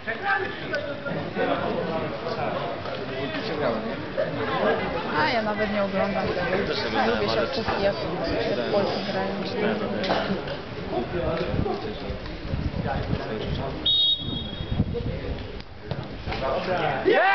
A ja nawet nie oglądam tego. Lubię siatkówki, jak w Polsce grają. Yeah!